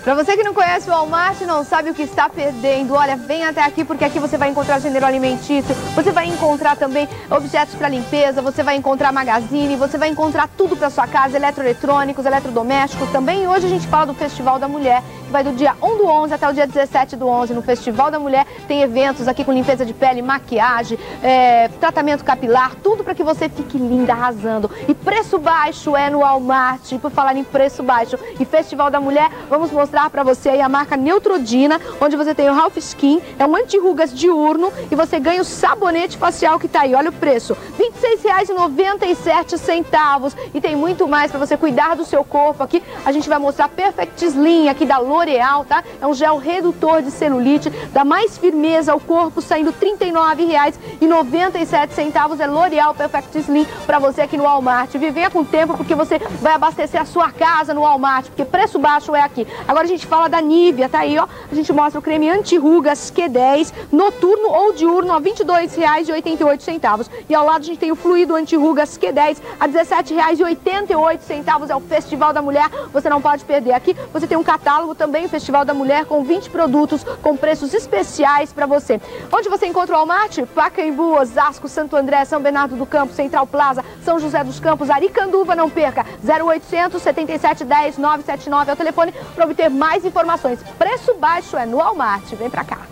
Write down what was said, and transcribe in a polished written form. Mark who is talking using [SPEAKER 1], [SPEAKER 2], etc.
[SPEAKER 1] Para você que não conhece o Walmart e não sabe o que está perdendo, olha, vem até aqui porque aqui você vai encontrar gênero alimentício, você vai encontrar também objetos para limpeza, você vai encontrar magazine, você vai encontrar tudo para sua casa, eletroeletrônicos, eletrodomésticos também. E hoje a gente fala do Festival da Mulher, que vai do dia 1 do 11 até o dia 17 do 11. No Festival da Mulher tem eventos aqui com limpeza de pele, maquiagem, tratamento capilar, tudo para que você fique linda, arrasando. E preço baixo é no Walmart, por falar em preço baixo e Festival da Mulher, vamos mostrar para você aí a marca Neutrogena, onde você tem o Half Skin, é um anti-rugas diurno e você ganha o sabonete facial que tá aí, olha o preço, R$ 26,97 e tem muito mais para você cuidar do seu corpo. Aqui a gente vai mostrar Perfect Slim aqui da L'Oréal, tá? É um gel redutor de celulite, dá mais firmeza ao corpo, saindo R$ 39,97, é L'Oréal Perfect Slim para você aqui no Walmart. Venha com tempo porque você vai abastecer a sua casa no Walmart, porque preço baixo é aqui. Agora a gente fala da Nivea, tá aí, ó. A gente mostra o creme anti-rugas Q10, noturno ou diurno, a R$ 22,88. E ao lado a gente tem o fluido anti-rugas Q10, a R$ 17,88. É o Festival da Mulher, você não pode perder. Aqui você tem um catálogo também, o Festival da Mulher, com 20 produtos, com preços especiais para você. Onde você encontra o Walmart? Pacaembu, Osasco, Santo André, São Bernardo do Campo, Central Plaza, São José dos Campos, Aricanduva, não perca. 0800 77 10 979 é o telefone para obter mais informações. Preço baixo é no Walmart. Vem pra cá.